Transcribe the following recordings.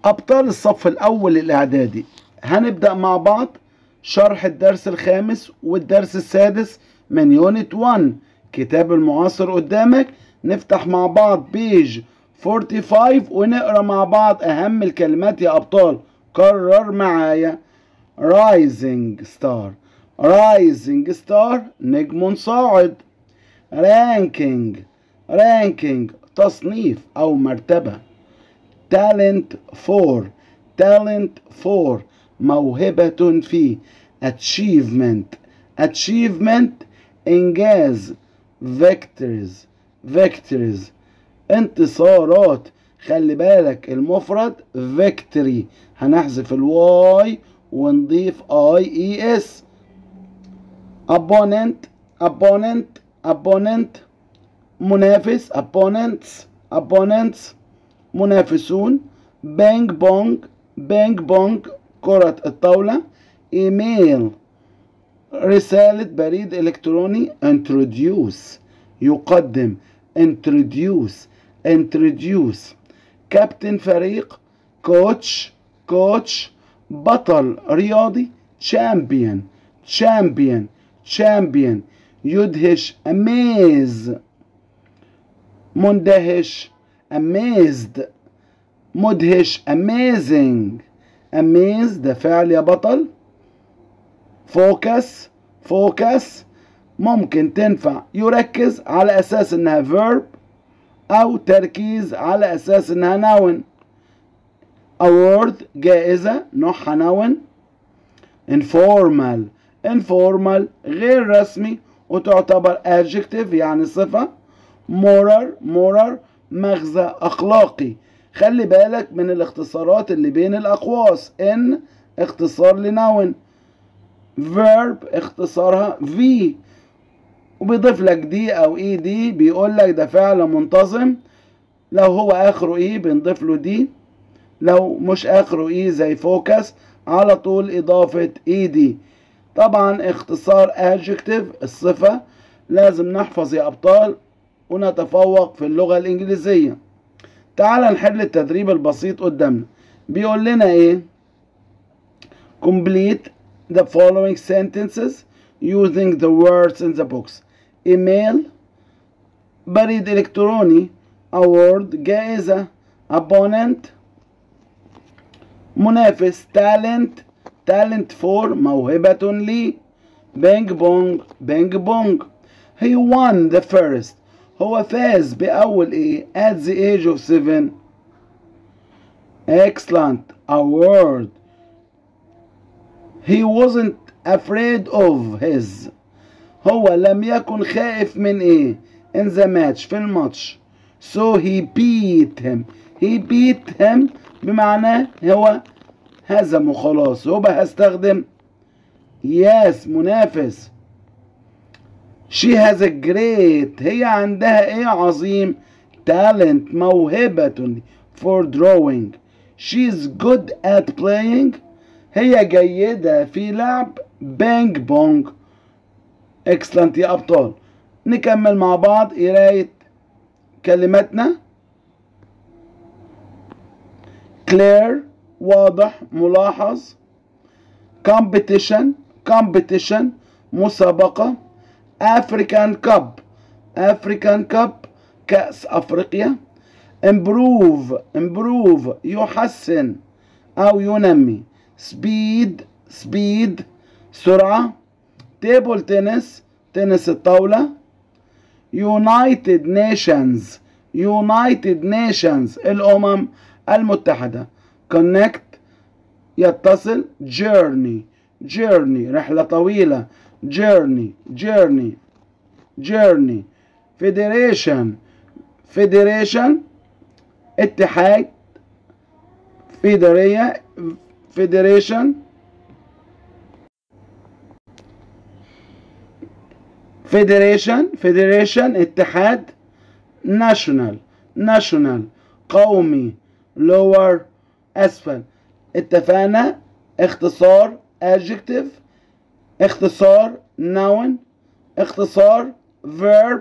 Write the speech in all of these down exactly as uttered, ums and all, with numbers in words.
أبطال الصف الأول الإعدادي، هنبدأ مع بعض شرح الدرس الخامس والدرس السادس من يونت واحد. كتاب المعاصر قدامك، نفتح مع بعض بيج خمسة وأربعين ونقرأ مع بعض أهم الكلمات يا أبطال. كرر معايا: rising star، rising star نجم صاعد. ranking، ranking تصنيف أو مرتبة. talent for، talent for موهبة في. achievement، achievement إنجاز. victories، victories انتصارات. خلي بالك المفرد victory هنحذف الواي ونضيف اي اي اس. opponent، opponent opponent منافس. opponents، opponents منافسون. بينج بونج، بينج بونج كرة الطاولة. ايميل رسالة بريد الكتروني. introduce يقدم. introduce introduce كابتن فريق. كوتش، كوتش بطل رياضي. champion، champion champion يدهش. amaze مندهش. amazed مدهش. amazing، amaze ده فعل يا بطل. focus، focus ممكن تنفع يركز على أساس إنها verb أو تركيز على أساس إنها noun. award جائزة نوعها noun. informal، informal غير رسمي وتعتبر adjective يعني صفة. moral، moral مغزى أخلاقي. خلي بالك من الاختصارات اللي بين الأقواس. in اختصار لنون. verb اختصارها v وبيضيف لك دي او اي دي، بيقول لك ده فعل منتظم. لو هو اخره اي بنضيف له دي، لو مش اخره اي زي فوكس على طول اضافة اي دي. طبعا اختصار adjective الصفة. لازم نحفظ يا ابطال ونتفوق في اللغة الانجليزية. تعال نحل التدريب البسيط قدامنا. بيقول لنا ايه؟ complete the following sentences using the words in the box. email بريد الكتروني. award جائزة. opponent منافس. talent talent for موهبة لي. بينج بونج بينج بونج he won the first هو فاز بأول ايه at the age of seven. excellent award he wasn't afraid of his هو لم يكن خائف من ايه in the match في الماتش. so he beat him he beat him بمعنى هو هزمه خلاص. يبقى هستخدم yes منافس. she has a great هي عندها ايه عظيم talent موهبة for drawing. she is good at playing هي جيدة في لعب بينج بونج. excellent يا أبطال. نكمل مع بعض قراية كلماتنا. clear واضح ملاحظ. competition competition مسابقة. African Cup African Cup كأس أفريقيا. improve improve يحسن أو ينمي. speed speed سرعة. table tennis تنس الطاولة. United Nations United Nations الأمم المتحدة. connect يتصل. journey journey رحلة طويلة. journey journey journey federation federation اتحاد. فيدرية federation federation federation اتحاد. national national قومي. lower أسفل. اتفقنا اختصار adjective اختصار noun اختصار verb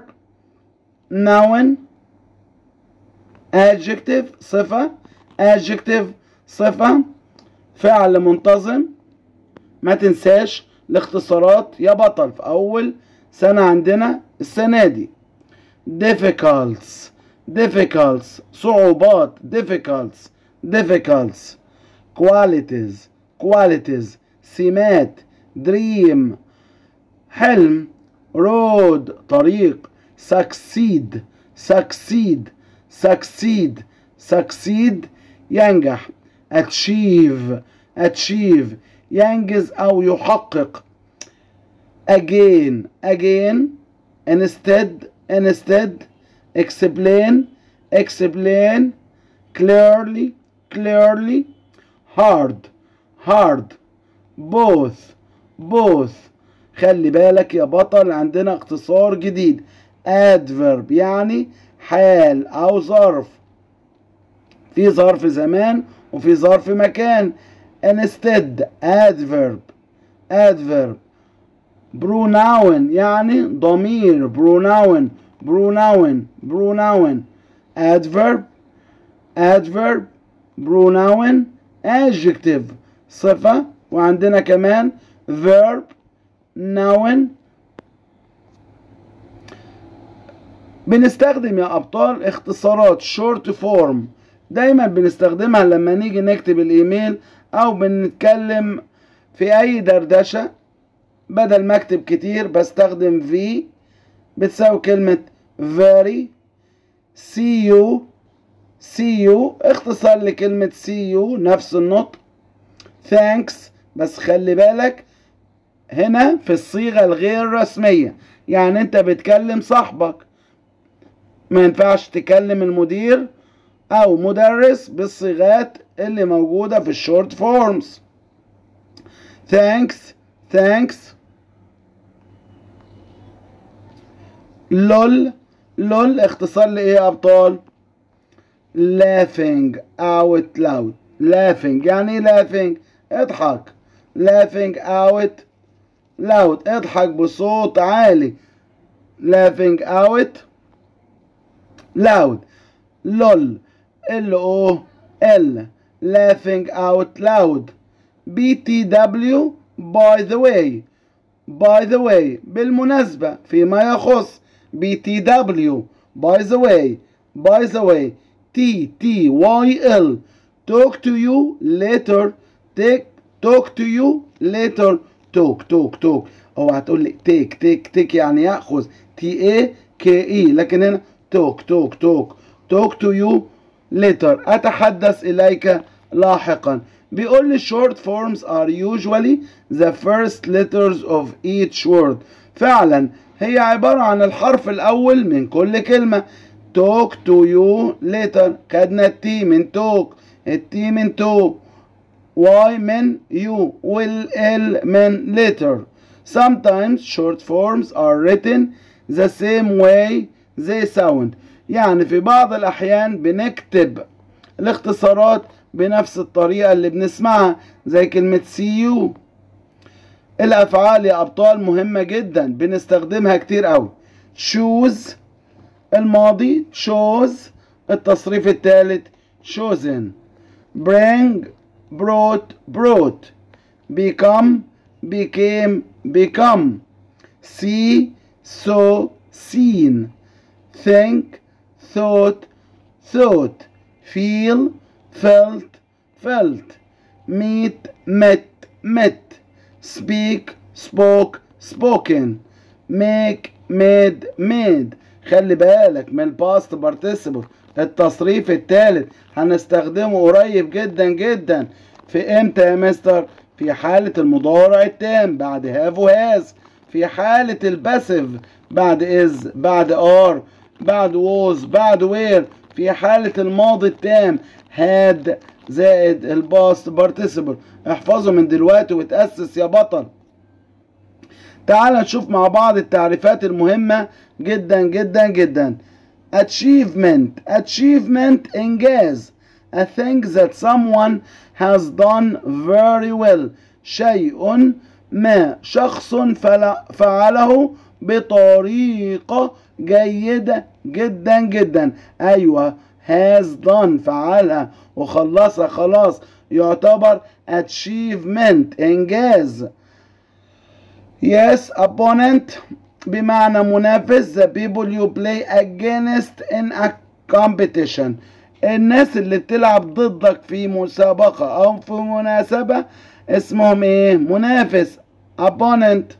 noun adjective صفة adjective صفة، فعل منتظم. ما تنساش الاختصارات يا بطل في أول سنة عندنا السنة دي. difficulties difficulties صعوبات difficulties difficulties qualities qualities سمات dream حلم road طريق succeed succeed succeed succeed ينجح achieve achieve ينجز أو يحقق again again instead instead explain explain clearly clearly hard hard both both. خلي بالك يا بطل عندنا اختصار جديد adverb يعني حال أو ظرف، في ظرف زمان وفي ظرف مكان. instead adverb adverb pronoun يعني ضمير pronoun pronoun pronoun adverb adverb pronoun adjective صفة، وعندنا كمان verb noun. بنستخدم يا أبطال اختصارات short form دايما بنستخدمها لما نيجي نكتب الإيميل أو بنتكلم في أي دردشة. بدل ما أكتب كتير بستخدم في بتساوي كلمة very. see you see you اختصار لكلمة see you نفس النطق. thanks بس خلي بالك هنا في الصيغة الغير رسمية، يعني أنت بتكلم صاحبك، ما ينفعش تكلم المدير أو مدرس بالصيغات اللي موجودة في الشورت فورمز. thanks thanks لول لول اختصار لإيه يا أبطال؟ laughing out loud laughing يعني laughing اضحك laughing out loud اضحك بصوت عالي laughing out loud. لول ال او ال laughing out loud. بي تي دبليو by the way by the way بالمناسبة فيما يخص بي تي دبليو by the way by the way. تي تي واي ال talk to you later take talk to you later talk talk talk. اوعى تقول لي take take take يعني يأخذ تي اي كي اي، لكن هنا talk talk talk talk to you later أتحدث إليك لاحقا. بيقول لي short forms are usually the first letters of each word. فعلا هي عبارة عن الحرف الأول من كل كلمة. talk to you later خدنا التي من talk، التي من to، y من you، والال من later. sometimes short forms are written the same way they sound. يعني في بعض الأحيان بنكتب الاختصارات بنفس الطريقة اللي بنسمعها زي كلمة see you. الأفعال يا أبطال مهمة جدا بنستخدمها كتير أوي. choose الماضي chose، التصريف الثالث chosen. bring brought brought. become became become. see saw seen. think thought thought. feel felt felt. meet met met. speak spoke spoken. make made made. خلي بالك من الباست بارتيسيبل التصريف الثالث هنستخدمه قريب جدا جدا. في امتى يا مستر؟ في حالة المضارع التام بعد هاف وهاز، في حالة الباسيف بعد از بعد ار بعد ووز بعد وير، في حالة الماضي التام هاد زائد الباست بارتيسيبل. احفظه من دلوقتي وتأسس يا بطل. تعال نشوف مع بعض التعريفات المهمة جدا جدا جدا. achievement achievement إنجاز a thing that someone has done very well شيء ما شخص فعله بطريقة جيدة جدا جدا. أيوة has done فعلها وخلصها خلاص، يعتبر achievement إنجاز. yes opponent بمعنى منافس the people you play against in a competition الناس اللي بتلعب ضدك في مسابقة أو في مناسبة اسمهم إيه؟ منافس opponent.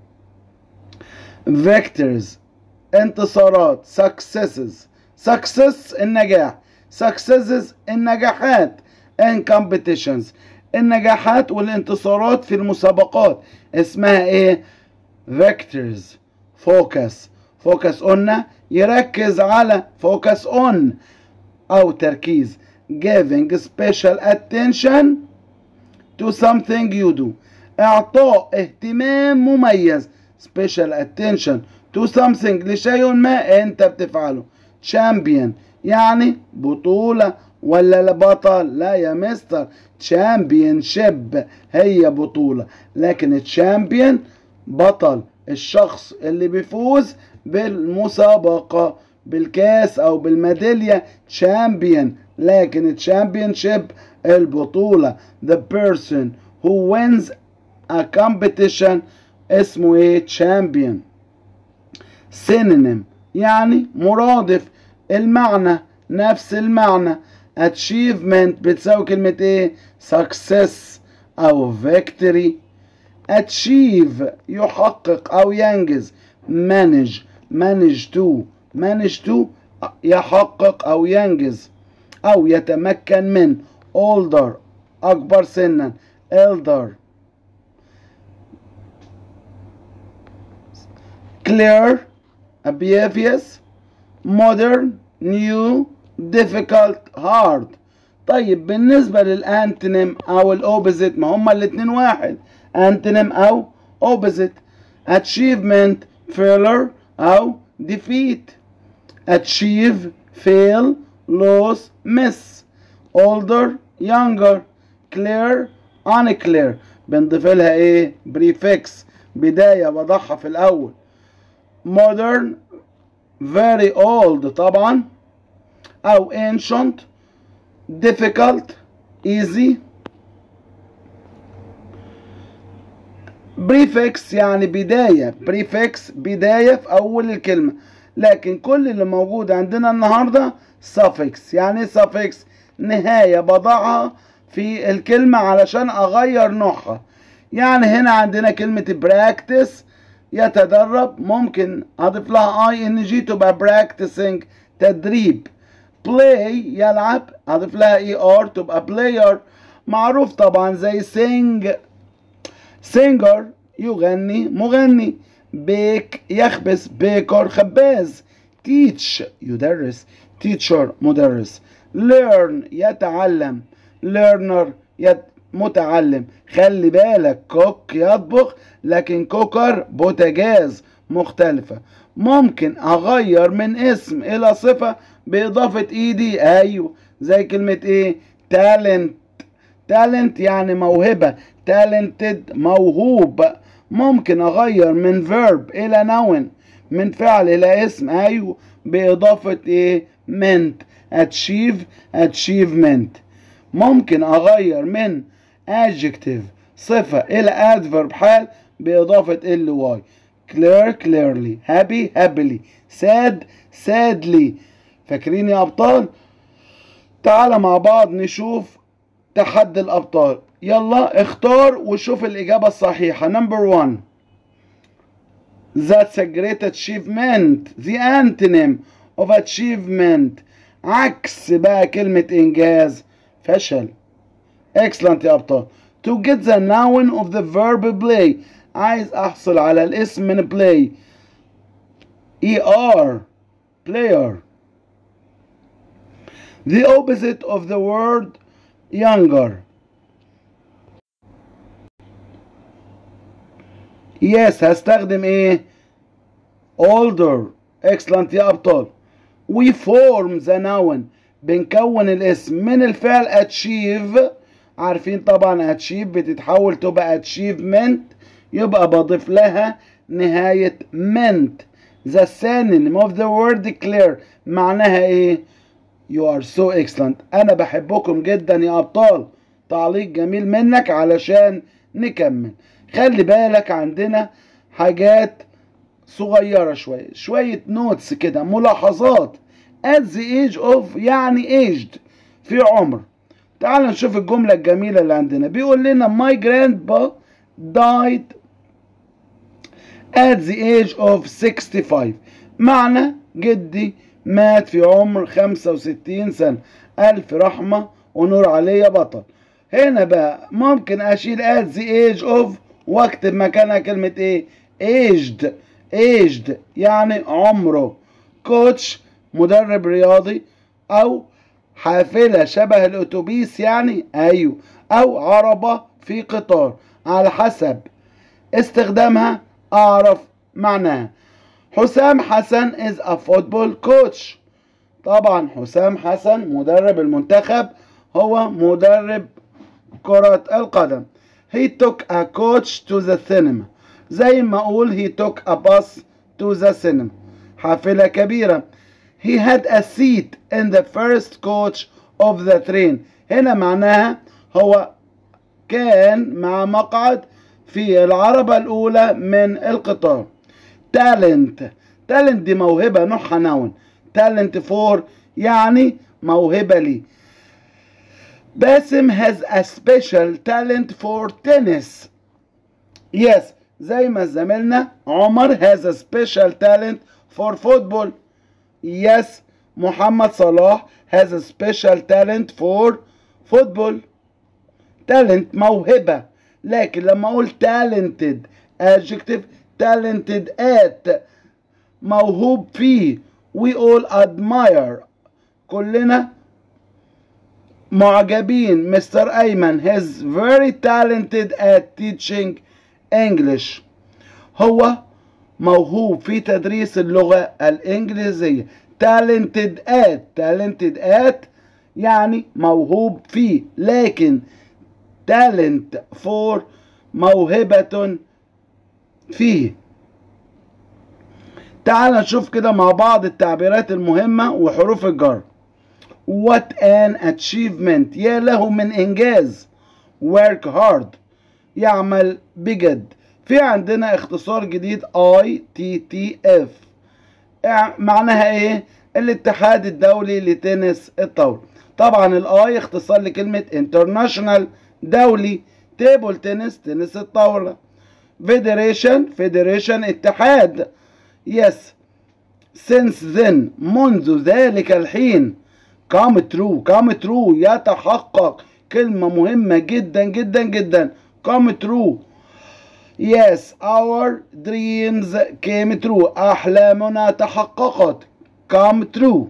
victors انتصارات successes success النجاح successes النجاحات in competitions النجاحات والانتصارات في المسابقات اسمها ايه؟ victors. focus focus قلنا يركز على focus on او تركيز giving special attention to something you do اعطاء اهتمام مميز special attention to something لشيء ما انت بتفعله. champion يعني بطولة ولا بطل؟ لا يا مستر championship هي بطولة لكن champion بطل الشخص اللي بيفوز بالمسابقة بالكاس او بالميدالية champion لكن championship البطولة. the person who wins a competition اسمه ايه؟ champion. synonym يعني مرادف المعنى نفس المعنى. achievement بتساوي كلمة ايه؟ success او victory. achieve يحقق او ينجز. manage manage to manage to يحقق او ينجز او يتمكن من. older اكبر سنا. elder. clear obvious modern new difficult hard. طيب بالنسبة للانتونيم او الاوبزيت ما هما الاتنين واحد انتونيم او opposite. achievement failure أو defeat. achieve fail lose miss. older younger clear unclear بنضيف لها ايه؟ prefix بداية بضعها في الأول. modern very old طبعا أو ancient difficult easy. prefix يعني بداية prefix بداية في أول الكلمة لكن كل اللي موجود عندنا النهاردة suffix. يعني suffix نهاية بضعها في الكلمة علشان أغير نوعها. يعني هنا عندنا كلمة practice يتدرب ممكن أضيف لها ing تبقى practicing تدريب. play يلعب أضيف لها er تبقى player معروف طبعا زي sing singer يغني مغني. bake يخبز baker خباز. teach يدرس teacher مدرس. learn يتعلم learner يت متعلم. خلي بالك cook يطبخ لكن cooker بوتاجاز مختلفة. ممكن أغير من اسم إلى صفة بإضافة إيدي أيوه زي كلمة إيه؟ talent talent يعني موهبة talented موهوب. ممكن أغير من verb إلى noun من فعل إلى اسم أيوه بإضافة إيه؟ meant. achieve achievement. ممكن أغير من adjective صفة إلى adverb حال بإضافة ly. clear clearly happy happily sad sadly. فاكرين يا أبطال؟ تعال مع بعض نشوف تحدي الأبطال. يلا اختار وشوف الإجابة الصحيحة. number one that's a great achievement. the antonym of achievement عكس بقى كلمة إنجاز فشل. excellent يا أبطال. to get the noun of the verb play عايز أحصل على الاسم من play er player. the opposite of the word younger. yes هستخدم ايه؟ older. excellent يا أبطال. we form the noun بنكون الاسم من الفعل achieve. عارفين طبعا achieve بتتحول تبقى achievement يبقى بضيف لها نهاية meant. the synonym of the word clear معناها ايه؟ you are so excellent. انا بحبكم جدا يا أبطال. تعليق جميل منك علشان نكمل. خلي بالك عندنا حاجات صغيرة شوية شوية نوتس كده، ملاحظات. at the age of يعني aged، في عمر. تعال نشوف الجملة الجميلة اللي عندنا. بيقول لنا my grandpa died at the age of sixty-five. معنى جدي مات في عمر خمسة وستين سنة. ألف رحمة ونور عليه يا بطل. هنا بقى ممكن أشيل at the age of واكتب مكانها كلمة إيه؟ aged. aged يعني عمره. coach مدرب رياضي، أو حافلة شبه الأتوبيس يعني أيوه، أو عربة في قطار، على حسب استخدامها أعرف معناها. حسام حسن is a football coach. طبعا حسام حسن مدرب المنتخب، هو مدرب كرة القدم. he took a coach to the cinema. زي ما أقول he took a bus to the cinema، حافلة كبيرة. he had a seat in the first coach of the train. هنا معناها هو كان مع مقعد في العربة الأولى من القطار. talent talent دي موهبة، نوعها نون. talent for يعني موهبة لي. باسم has a special talent for tennis. yes زي ما زميلنا عمر has a special talent for football. yes محمد صلاح has a special talent for football. talent موهبة، لكن لما أقول talented adjective talented at موهوب فيه. we all admire كلنا معجبين مستر أيمن he's very talented at teaching English. هو موهوب في تدريس اللغة الإنجليزية. talented at talented at يعني موهوب فيه، لكن talent for موهبة فيه. تعال نشوف كده مع بعض التعبيرات المهمة وحروف الجر. what an achievement، يا له من إنجاز. work hard يعمل بجد. في عندنا اختصار جديد آي تي تي إف، معناها ايه؟ الاتحاد الدولي لتنس الطاولة. طبعا الاي اختصار لكلمة international دولي. تيبل تنس تنس الطاولة. فيدريشن فيدريشن اتحاد. يس since then منذ ذلك الحين. come true come true يتحقق، كلمة مهمة جدا جدا جدا. come true. yes our dreams came true أحلامنا تحققت. come true.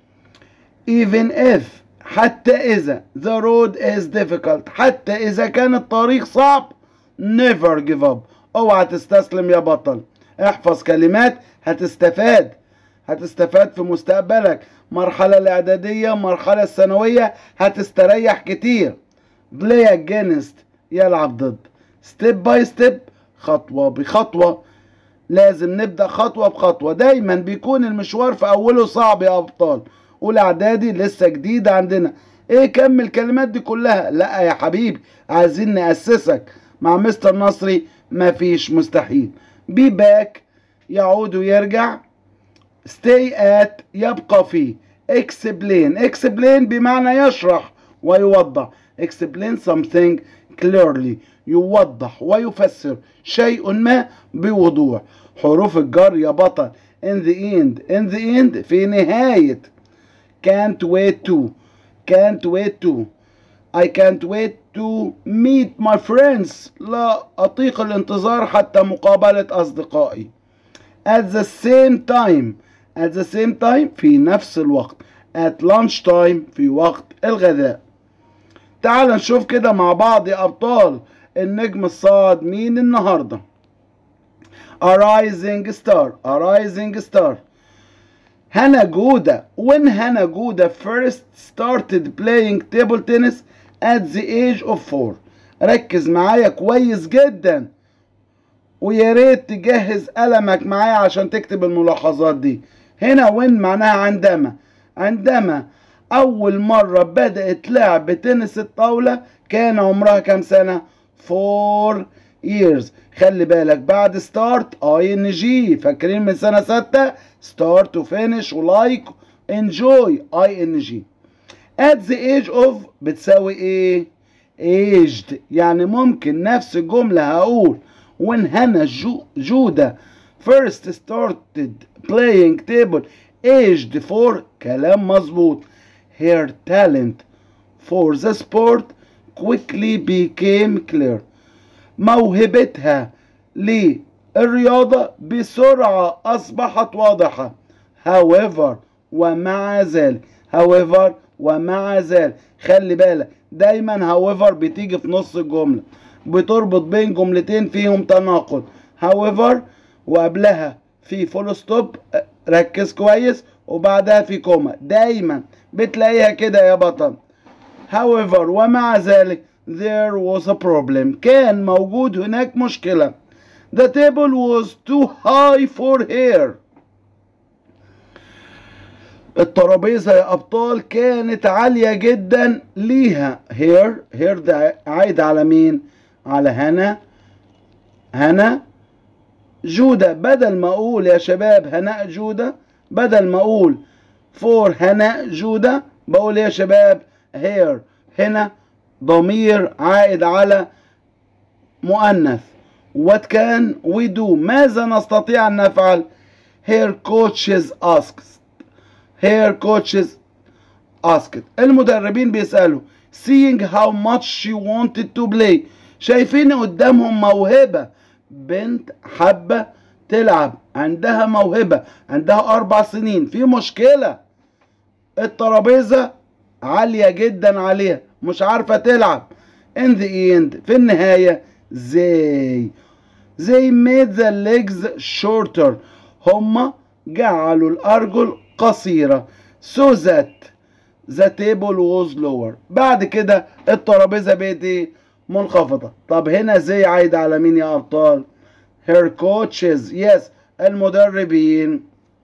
even if حتى إذا the road is difficult حتى إذا كان الطريق صعب. never give up اوعى تستسلم يا بطل. احفظ كلمات هتستفاد هتستفاد في مستقبلك. مرحلة الإعدادية مرحلة الثانوية هتستريح كتير. play against يلعب ضد. step by step خطوة بخطوة. لازم نبدأ خطوة بخطوة. دايما بيكون المشوار في أوله صعب يا أبطال. أولى إعدادي لسه جديدة عندنا. إيه كم الكلمات دي كلها؟ لا يا حبيبي، عايزين نأسسك مع مستر نصري. مفيش مستحيل. be back يعود ويرجع. stay at يبقى فيه. explain explain بمعنى يشرح ويوضح. explain something clearly يوضح ويفسر شيء ما بوضوح. حروف الجر يا بطل. in the end in the end في نهاية. can't wait to can't wait to I can't wait to meet my friends. لا أطيق الانتظار حتى مقابلة أصدقائي. at the same time at the same time في نفس الوقت. at lunch time في وقت الغداء. تعال نشوف كده مع بعض يا أبطال النجم الصاعد مين النهاردة. a rising star a rising star هنا جودة. when هنا جودة first started playing table tennis at the age of four. ركز معايا كويس جدا، ويا ريت تجهز قلمك معايا عشان تكتب الملاحظات دي. هنا when معناها عندما. عندما أول مرة بدأت لعب تنس الطاولة كان عمرها كام سنة؟ four years. خلي بالك بعد start ing، فاكرين من سنة ستة start و finish و like enjoy ing. at the age of بتساوي ايه؟ aged. يعني ممكن نفس الجملة هقول when هنا جو جودة first started playing table aged four. كلام مظبوط. her talent for the sport quickly became clear. موهبتها للرياضة بسرعة أصبحت واضحة. however ومع ذلك. however ومع ذلك. خلي بالك دايما however بتيجي في نص الجملة، بتربط بين جملتين فيهم تناقض. however وقبلها في فول ستوب، ركز كويس، وبعدها في كوما. دايما بتلاقيها كده يا بطل. however ومع ذلك there was a problem. كان موجود هناك مشكلة. the table was too high for her. الترابيزة يا أبطال كانت عالية جدا ليها. here here ده عايد على مين؟ على هنا هنا جودة. بدل ما أقول يا شباب هناء جودة، بدل ما أقول for هناء جودة، بقول يا شباب here. هنا ضمير عائد على مؤنث. what can we do؟ ماذا نستطيع أن نفعل؟ her coaches asked. her coaches asked. المدربين بيسألوا seeing how much she wanted to play. شايفين قدامهم موهبة، بنت حابة تلعب، عندها موهبة، عندها أربع سنين. في مشكلة، الترابيزة عالية جدا عليها، مش عارفة تلعب. in the end في النهاية they they made the legs shorter. هما جعلوا الأرجل قصيرة so that the table was lower. بعد كده الترابيزة بقت ايه؟ منخفضة. طب هنا زي عايد على مين يا أبطال؟ her coaches. yes المدربين.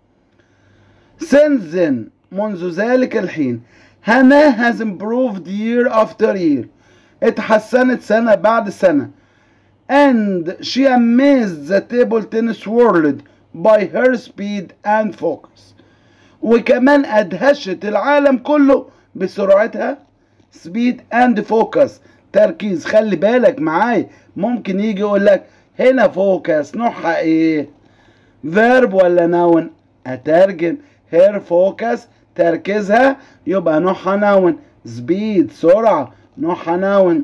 since then منذ ذلك الحين هنا has improved year after year. اتحسنت سنة بعد سنة. and she amazed the table tennis world by her speed and focus. وكمان أدهشت العالم كله بسرعتها. speed and focus تركيز. خلي بالك معايا، ممكن يجي يقول لك هنا focus نوعها ايه؟ verb ولا noun؟ أترجم her focus تركيزها يبقى نوعها noun. speed سرعة نوعها noun.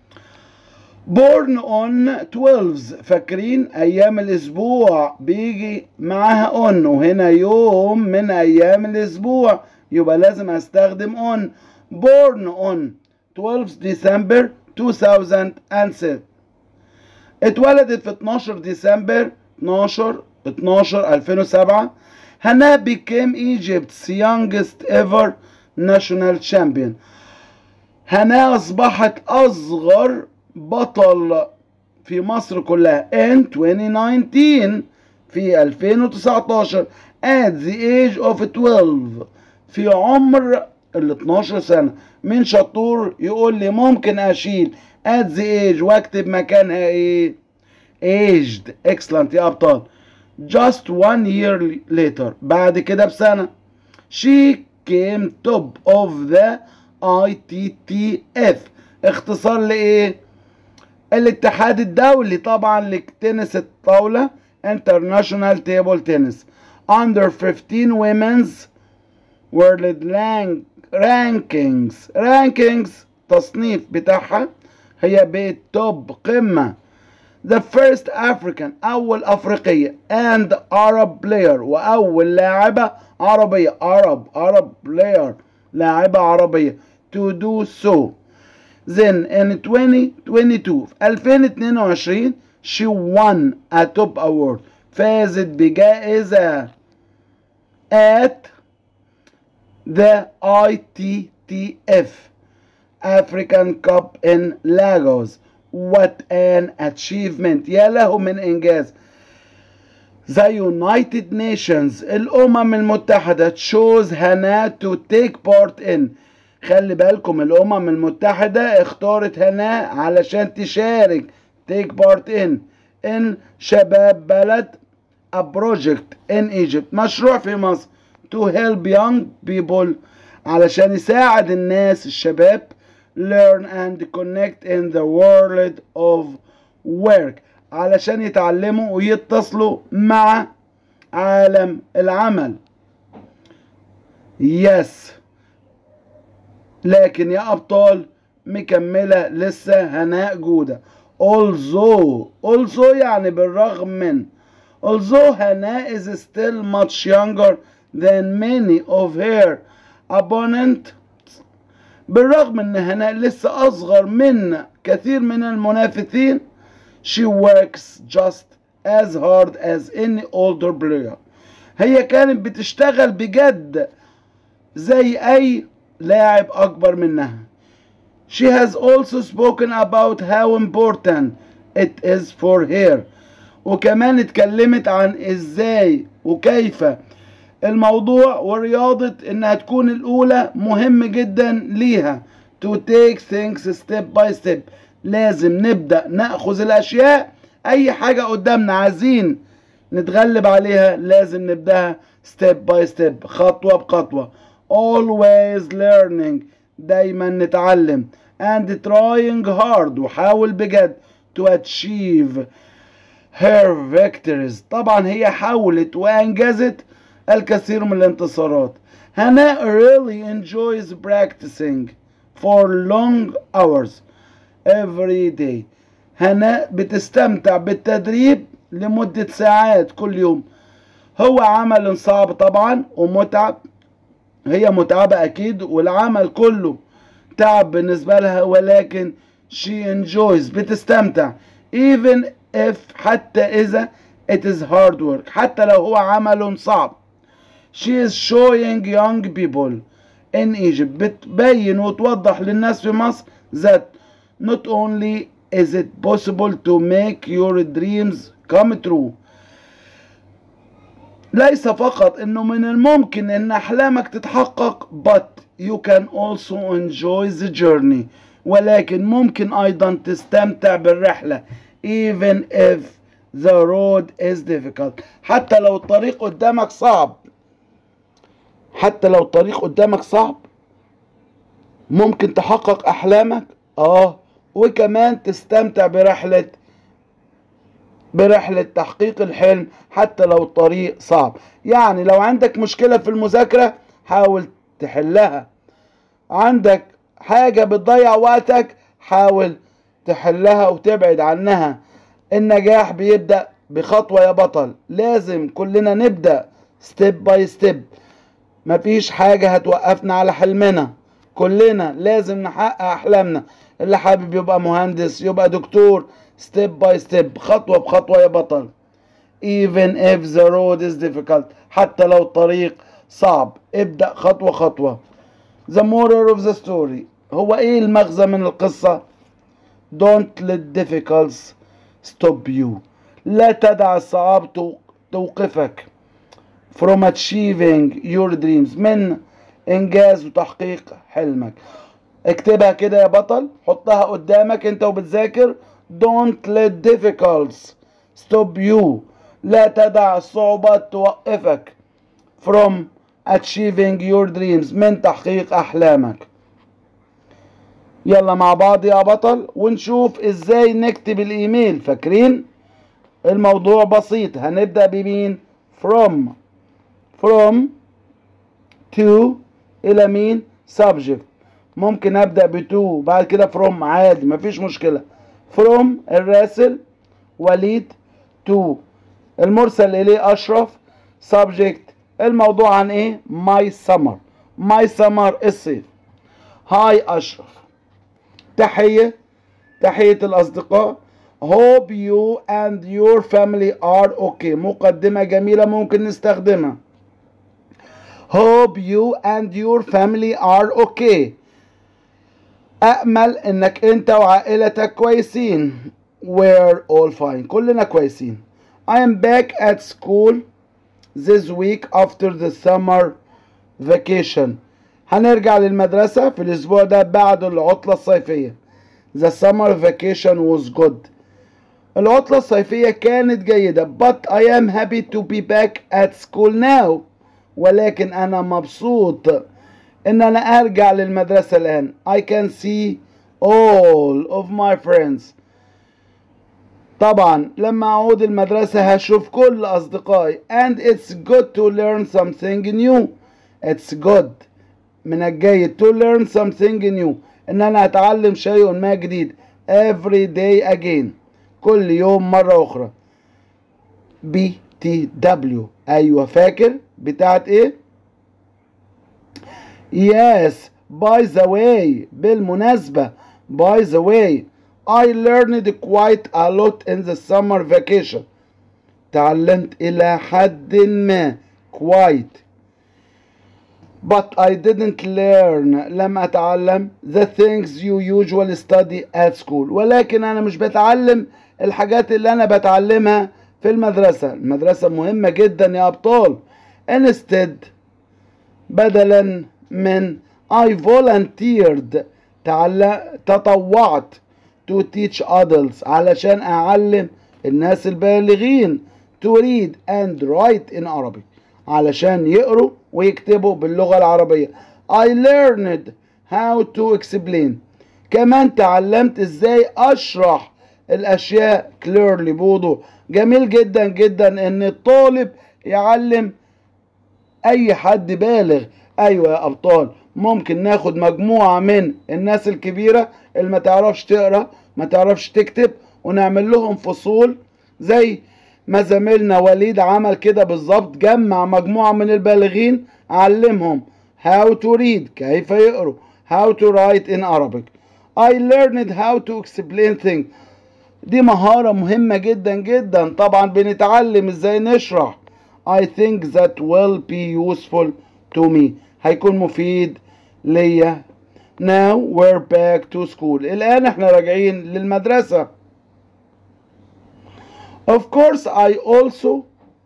born on twelve فاكرين أيام الأسبوع بيجي معاها on، وهنا يوم من أيام الأسبوع يبقى لازم أستخدم on. born on twelve December two thousand seven. اتولدت في اتناشر ديسمبر اتناشر اتناشر ألفين وسبعة. هنا became Egypt's youngest ever national champion. هنا أصبحت أصغر بطل في مصر كلها in twenty nineteen في ألفين وتسعتاشر at the age of twelve في عمر ال اتناشر سنة. مين شطور يقول لي ممكن أشيل at the age واكتب مكانها ايه؟ aged. excellent يا أبطال. just one year later بعد كده بسنة she came top of the I T T F. اختصار لإيه؟ الاتحاد الدولي طبعا لتنس الطاولة International Table Tennis. under fifteen women's world rankings. rankings تصنيف بتاعها هي بالتوب قمة. the first African أول أفريقية and Arab player وأول لاعبة عربية. Arab Arab player لاعبة عربية to do so. then in twenty twenty-two في ألفين واتنين وعشرين she won a top award. فازت بجائزة at the I T T F African Cup in Lagos. what an achievement. يا له من إنجاز. The United Nations الأمم المتحدة chose هناء to take part in. خلي بالكم الأمم المتحدة اختارت هناء علشان تشارك take part in in شباب بلد a project in Egypt مشروع في مصر to help young people علشان يساعد الناس الشباب learn and connect in the world of work علشان يتعلموا ويتصلوا مع عالم العمل. yes لكن يا أبطال مكملة لسه هناء جودة. although also يعني بالرغم من although هناء is still much younger than many of her opponents بالرغم ان هناء لسه اصغر من كثير من المنافسين she works just as hard as any older player. هي كانت بتشتغل بجد زي اي لاعب اكبر منها. she has also spoken about how important it is for her وكمان اتكلمت عن ازاي وكيف الموضوع ورياضة انها تكون الاولى مهم جدا ليها. to take things step by step لازم نبدأ نأخذ الاشياء اي حاجة قدامنا عايزين نتغلب عليها لازم نبدأها step by step خطوة بخطوة. always learning دايما نتعلم and trying hard وحاول بجد to achieve her victories. طبعا هي حاولت وانجزت الكثير من الانتصارات. هناء really enjoys practicing for long hours every day. هناء بتستمتع بالتدريب لمدة ساعات كل يوم. هو عمل صعب طبعا ومتعب، هي متعبة أكيد والعمل كله تعب بالنسبة لها، ولكن she enjoys بتستمتع even if حتى إذا it is hard work حتى لو هو عمل صعب. she is showing young people in Egypt بتبين وتوضح للناس في مصر that not only is it possible to make your dreams come true ليس فقط انه من الممكن ان احلامك تتحقق but you can also enjoy the journey ولكن ممكن ايضا تستمتع بالرحلة even if the road is difficult حتى لو الطريق قدامك صعب حتى لو الطريق قدامك صعب ممكن تحقق احلامك اه وكمان تستمتع برحلة برحلة تحقيق الحلم حتى لو الطريق صعب. يعني لو عندك مشكلة في المذاكرة حاول تحلها، عندك حاجة بتضيع وقتك حاول تحلها وتبعد عنها. النجاح بيبدأ بخطوة يا بطل، لازم كلنا نبدأ ستيب باي ستيب، مفيش حاجة هتوقفنا على حلمنا، كلنا لازم نحقق أحلامنا. اللي حابب يبقى مهندس يبقى دكتور ستيب باي ستيب خطوة بخطوة يا بطل. even if the road is difficult حتى لو الطريق صعب ابدأ خطوة خطوة. the moral of the story هو ايه المغزى من القصة؟ don't let difficulties stop you لا تدع الصعاب توقفك from achieving your dreams من انجاز وتحقيق حلمك. اكتبها كده يا بطل، حطها قدامك انت وبتذاكر. don't let difficulties stop you لا تدع الصعوبات توقفك from achieving your dreams من تحقيق احلامك. يلا مع بعض يا بطل ونشوف ازاي نكتب الايميل. فاكرين الموضوع بسيط، هنبدأ بمين؟ from from to الى مين؟ subject. ممكن ابدأ ب to بعد كده from عادي مفيش مشكلة. from الراسل وليد to المرسل اليه اشرف subject الموضوع عن ايه؟ my summer my summer الصيف. هاي اشرف تحية تحية الأصدقاء. hope you and your family are okay مقدمة جميلة ممكن نستخدمها. hope you and your family are okay أأمل إنك أنت وعائلتك كويسين. we're all fine كلنا كويسين. I am back at school this week after the summer vacation. هنرجع للمدرسة في الأسبوع ده بعد العطلة الصيفية. The summer vacation was good. العطلة الصيفية كانت جيدة. But I am happy to be back at school now. ولكن أنا مبسوط إن أنا أرجع للمدرسة الآن. I can see all of my friends. طبعا لما أعود المدرسة هشوف كل أصدقائي. And it's good to learn something new. It's good. من الجيد to learn something new. إن أنا أتعلم شيء ما جديد. Every day again. كل يوم مرة أخرى. بي تي دبليو. أيوة فاكر بتاعت إيه؟ Yes. By the way. بالمناسبة. By the way. I learned quite a lot in the summer vacation. تعلمت إلى حد ما. Quite. But I didn't learn. لم أتعلم the things you usually study at school. ولكن أنا مش بتعلم الحاجات اللي أنا بتعلمها في المدرسة. المدرسة مهمة جدا يا أبطال. Instead بدلا من I volunteered تطوعت to teach adults علشان أعلم الناس البالغين to read and write in Arabic علشان يقروا ويكتبوا باللغة العربية. I learned how to explain. كمان تعلمت ازاي اشرح الاشياء clearly بوضوح. جميل جدا جدا ان الطالب يعلم اي حد بالغ. ايوه يا ابطال ممكن ناخد مجموعة من الناس الكبيرة اللي ما تعرفش تقرا ما تعرفش تكتب ونعمل لهم فصول زي ما زميلنا وليد عمل كده بالظبط. جمع مجموعة من البالغين علمهم how to read كيف يقروا how to write in Arabic. I learned how to explain things. دي مهارة مهمة جدا جدا. طبعا بنتعلم ازاي نشرح. I think that will be useful to me. هيكون مفيد ليا. Now we're back to school. الآن احنا راجعين للمدرسة. Of course I also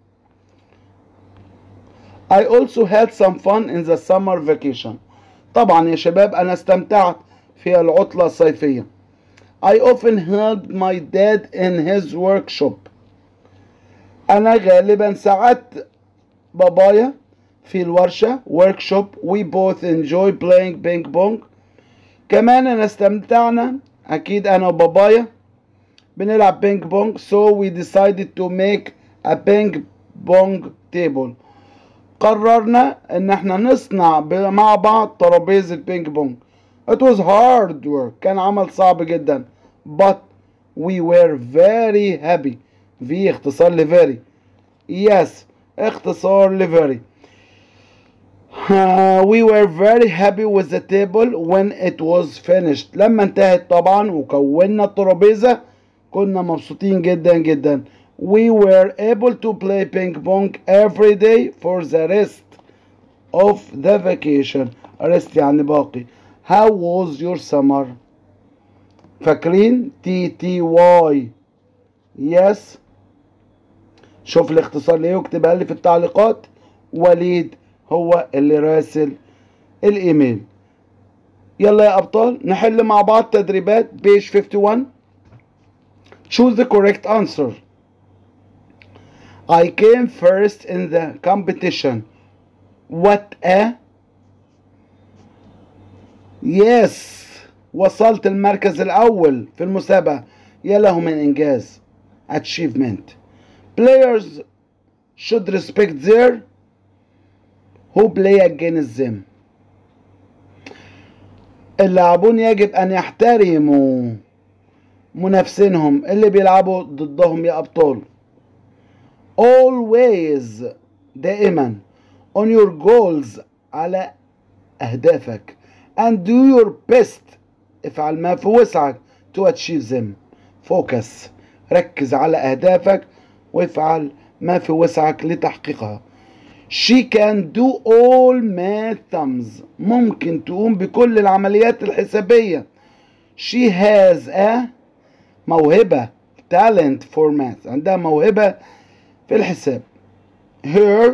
I also had some fun in the summer vacation. طبعا يا شباب أنا استمتعت في العطلة الصيفية. I often helped my dad in his workshop. أنا غالبا ساعدت بابايا في الورشة workshop. We both enjoy playing ping pong. كمان أنا استمتعنا أكيد أنا وبابايا بنلعب بينج بونج. So we decided to make a ping pong table. قررنا ان احنا نصنع مع بعض ترابيزة بينج بونج. It was hard work. كان عمل صعب جدا. But we were very happy. في اختصار ل very. Yes اختصار ل very. Uh, we were very happy with the table when it was finished. لما انتهت طبعا وكونا الترابيزة كنا مبسوطين جدا جدا. We were able to play ping pong every day for the rest of the vacation. rest يعني باقي. How was your summer? فاكرين تي تي واي. yes. شوف الاختصار ليه واكتبها لي في التعليقات. وليد هو اللي راسل الايميل. يلا يا ابطال نحل مع بعض تدريبات page fifty-one. Choose the correct answer. I came first in the competition. What a yes. وصلت المركز الأول في المسابقة. يا له من إنجاز. Achievement. Players should respect their who play against them. اللاعبون يجب أن يحترموا منافسينهم اللي بيلعبوا ضدهم يا أبطال. Always دائما on your goals على أهدافك and do your best افعل ما في وسعك to achieve them. Focus ركز على أهدافك وافعل ما في وسعك لتحقيقها. She can do all maths ممكن تقوم بكل العمليات الحسابية. She has a موهبة talent for math عندها موهبة في الحساب. her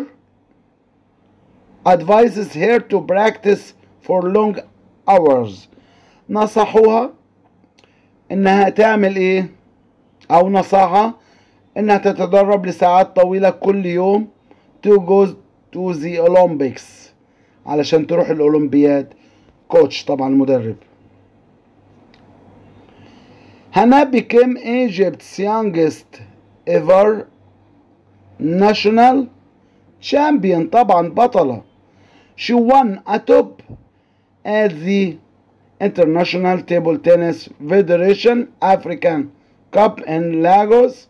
advises her to practice for long hours. نصحوها انها تعمل ايه، او نصحها انها تتدرب لساعات طويلة كل يوم to go to the Olympics، علشان تروح الاولمبياد. كوتش طبعا المدرب. Hannah became Egypt's youngest ever national champion، طبعا بطلة. She won a top at the International Table Tennis Federation African Cup in Lagos.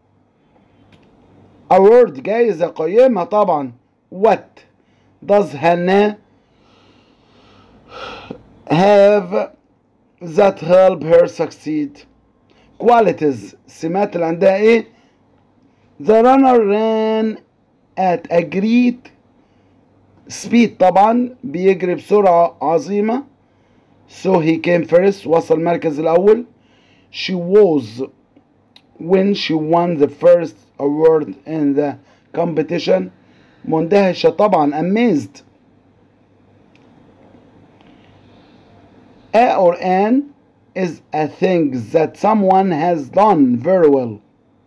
Award، جايزة قيمة طبعا. What does Hannah have that help her succeed؟ qualities، سمات اللي عندها ايه؟ the runner ran at a great speed، طبعا بيجري بسرعة عظيمة. so he came first، وصل المركز الأول. she was when she won the first award in the competition، مندهشة طبعا amazed. a or an is a thing that someone has done very well.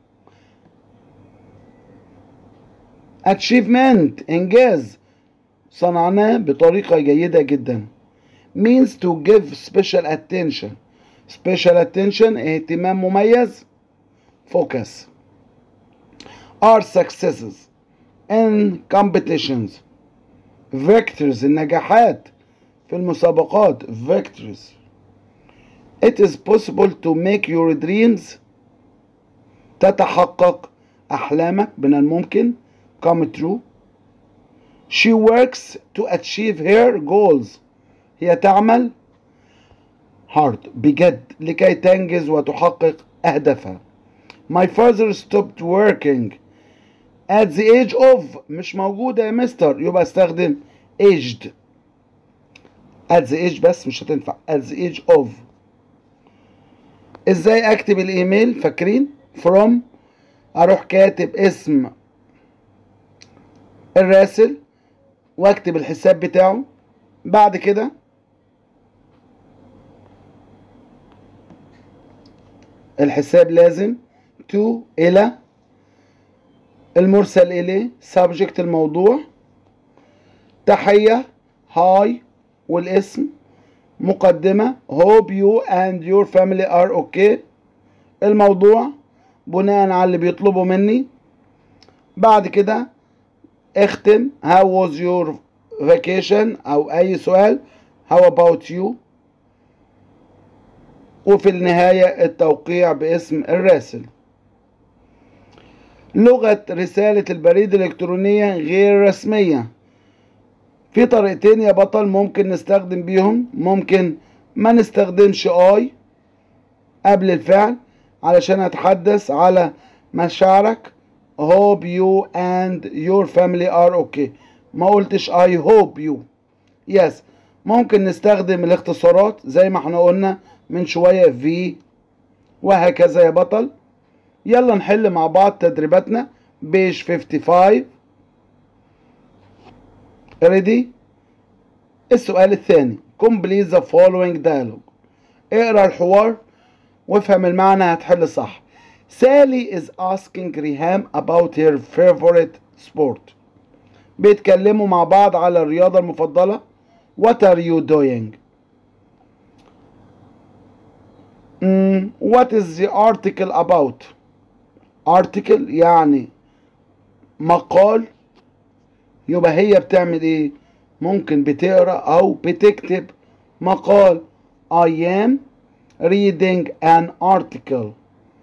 achievement، إنجاز صنعناه بطريقة جيدة جدا. means to give special attention، special attention اهتمام مميز. focus. are successes in competitions. victories، النجاحات في المسابقات. victories. it is possible to make your dreams، تتحقق أحلامك، من الممكن come true. she works to achieve her goals، هي تعمل hard، بجد، لكي تنجز وتحقق أهدافها. my father stopped working at the age of، مش موجودة يا مستر، يبقى استخدم aged. at the age بس مش هتنفع، at the age of. ازاي اكتب الايميل؟ فاكرين؟ from، اروح كاتب اسم الراسل واكتب الحساب بتاعه. بعد كده الحساب لازم to، الى، المرسل اليه subject، الموضوع، تحية هاي، والاسم، مقدمة hope you and your family are okay، الموضوع بناء على اللي بيطلبه مني. بعد كده اختم how was your vacation، او اي سؤال how about you، وفي النهاية التوقيع باسم الراسل. لغة رسالة البريد الإلكترونية غير رسمية. في طريقتين يا بطل ممكن نستخدم بيهم. ممكن ما نستخدمش I قبل الفعل علشان أتحدث على مشاعرك hope you and your family are okay، ما قلتش I hope you. yes، ممكن نستخدم الاختصارات زي ما احنا قلنا من شوية V، وهكذا يا بطل. يلا نحل مع بعض تدريباتنا. بيج خمسة وخمسين. ready. السؤال الثاني complete the following dialogue. اقرأ الحوار وافهم المعنى، هتحل صح. Sally is asking Riham about her favorite sport. بيتكلموا مع بعض على الرياضة المفضلة. What are you doing? Mm, what is the article about? article يعني مقال، يبقى هي بتعمل ايه؟ ممكن بتقرأ او بتكتب مقال. I am reading an article.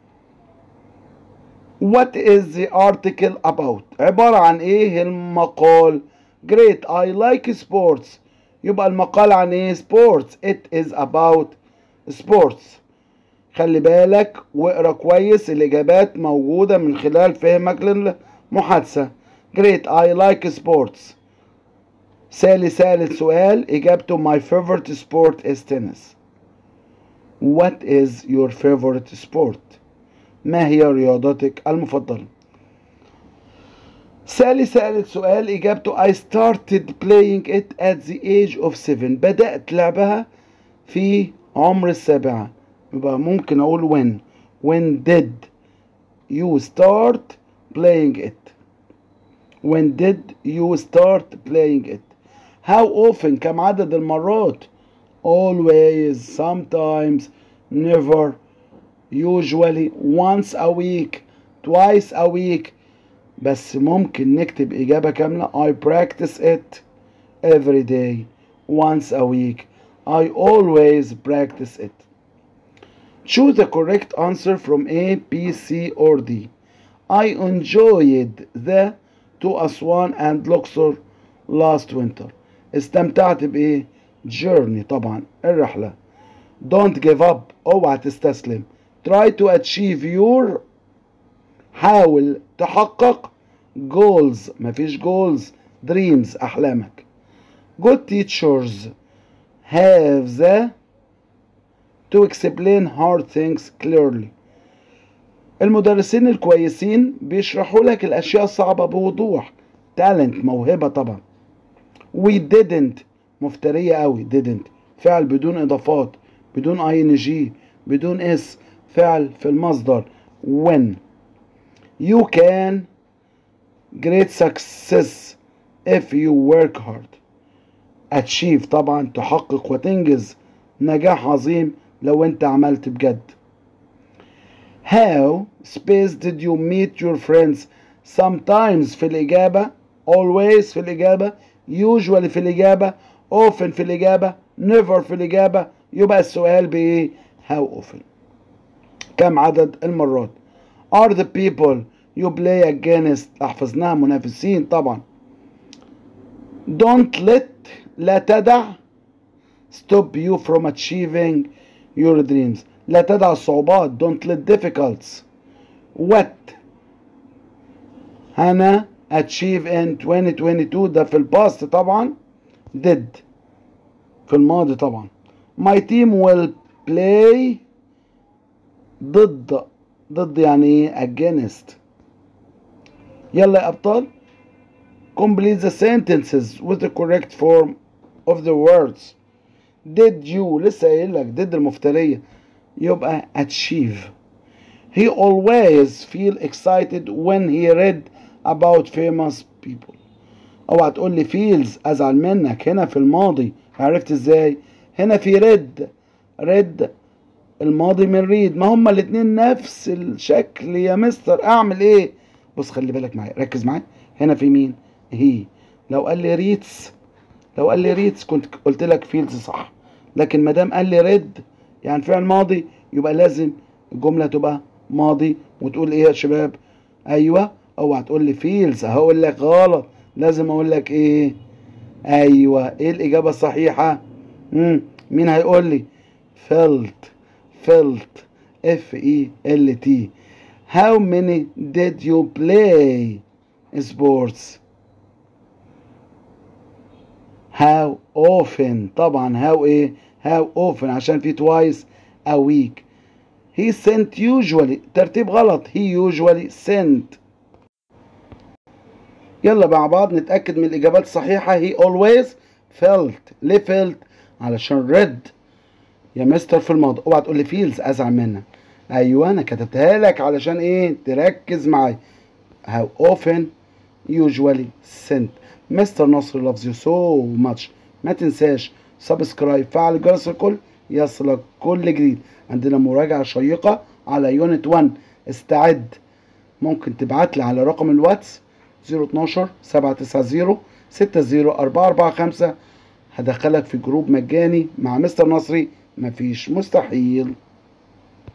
What is the article about؟ عبارة عن ايه المقال؟ Great, I like sports. يبقى المقال عن ايه؟ sports. It is about sports. خلي بالك واقرا كويس، الإجابات موجودة من خلال فهمك للمحادثة. Great, I like sports. سالي سألت سؤال إجابته my favorite sport is tennis. What is your favorite sport؟ ما هي رياضتك المفضلة؟ سالي سألت سؤال إجابته I started playing it at the age of seven. بدأت لعبها في عمر السابعة. يبقى ممكن أقول when. When did you start playing it? When did you start playing it? How often كم عدد المرات؟ Always, sometimes, never, usually, once a week, twice a week. بس ممكن نكتب إجابة كاملة I practice it every day, once a week. I always practice it. Choose the correct answer from A, B, C or D. I enjoyed the to Aswan and Luxor last winter. استمتعت بإيه؟ journey طبعا الرحلة. Don't give up. اوعى تستسلم. Try to achieve your. حاول تحقق goals. مفيش goals. dreams أحلامك. Good teachers have the to explain hard things clearly. المدرسين الكويسين بيشرحوا لك الأشياء الصعبة بوضوح. talent موهبة طبعا. we didn't مفترية قوي. didn't فعل بدون إضافات، بدون ing، بدون اس، فعل في المصدر. when you can great success if you work hard. achieve طبعا تحقق وتنجز نجاح عظيم لو انت عملت بجد. how space did you meet your friends? sometimes في الإجابة، always في الإجابة، usually في الإجابة، often في الإجابة، never في الإجابة. يبقى السؤال بإيه؟ how often. كم عدد المرات؟ are the people you play against. احفظناها منافسين طبعا. don't let لا تدع stop you from achieving your dreams. لا تدع الصعوبات. don't let difficulties. what هنا achieve in twenty twenty-two ده في الباست طبعا. did في الماضي طبعا. my team will play ضد. ضد يعني ايه؟ against. يلا يا أبطال. complete the sentences with the correct form of the words. did you لسه قايل لك did المفترية، يبقى achieve. he always feel excited when he read about famous people. اوعى تقول لي feels ازعل منك. هنا في الماضي. عرفت ازاي؟ هنا في read. read الماضي من read. ما هما الاتنين نفس الشكل يا مستر. اعمل ايه؟ بص خلي بالك معايا، ركز معايا. هنا في مين؟ هي. لو قال لي ريتس لو قال لي ريتس كنت قلت لك فيلز صح، لكن ما دام قال لي ريد يعني فعل ماضي يبقى لازم الجمله تبقى ماضي. وتقول ايه يا شباب؟ ايوه. اوعى تقول لي فيلز هقول لك غلط. لازم اقول لك ايه؟ ايوه. ايه الاجابه الصحيحه؟ امم مين هيقول لي؟ felt felt F E L T. how many did you play sports? how often. طبعا how ايه؟ how often عشان في twice a week. he sent usually ترتيب غلط. he usually sent. يلا مع بعض نتأكد من الإجابات الصحيحة. he always felt. ليه felt؟ علشان read يا مستر في الماضي. اوعى تقول لي feels ازعل منك. ايوه انا كتبتها لك علشان ايه؟ تركز معايا. how often usually sent. مستر نصر loves you so much. ما تنساش سبسكرايب، فعل جرس الكل يصلك كل جديد. عندنا مراجعة شيقة على يونت واحد. استعد. ممكن تبعت لي على رقم الواتس صفر اتناشر سبعة تسعين ستين أربعة أربعة خمسة. هدخلك في جروب مجاني مع مستر نصري. مفيش مستحيل.